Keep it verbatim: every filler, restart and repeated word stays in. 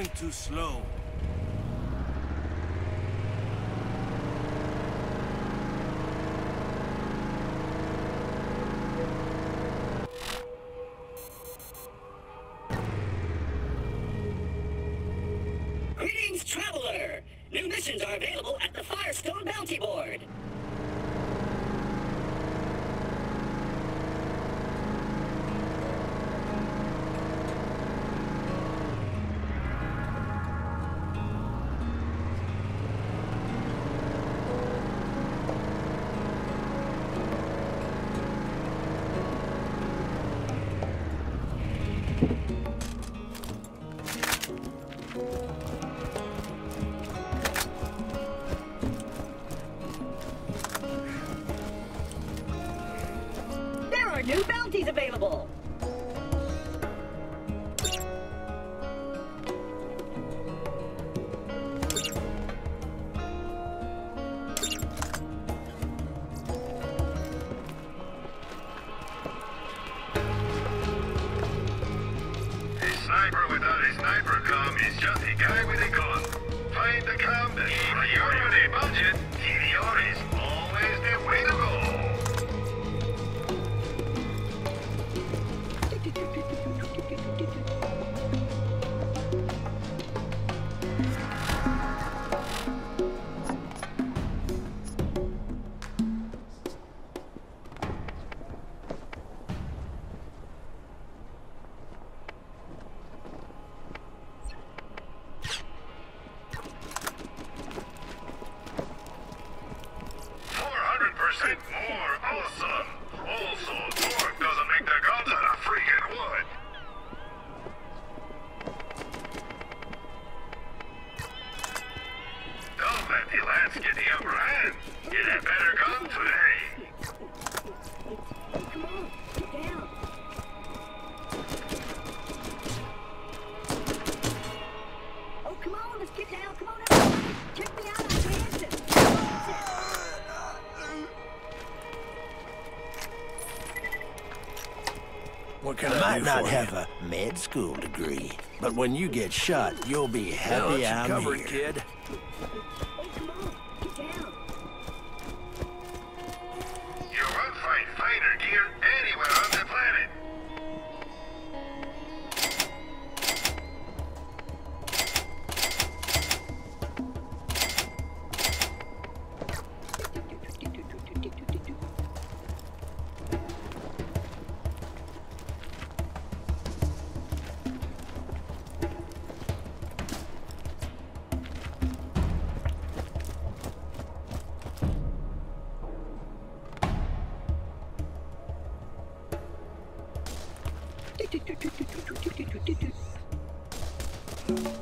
going too slow. Greetings, traveler! New missions are available at the Fyrestone bounty board. New bounties available! A sniper without a sniper comm is just a guy with a gun. Find the comm that if you're on a budget, T V R is always the way to go. More awesome! Also, Torque doesn't make their guns out of freaking wood! Don't let the lads get the upper hand! Get a better gun today! Come on, get down! Oh, come on, let's get down, come on up! Check me out, I'm dancing! What can I I might do not for have you? a med school degree, but when you get shot, you'll be happy Well, I'm covered, here. kid. Oh, come on, get down! You won't find fighter gear anywhere on the planet! Do, do, do, do, do, do, do, do, do, do, do.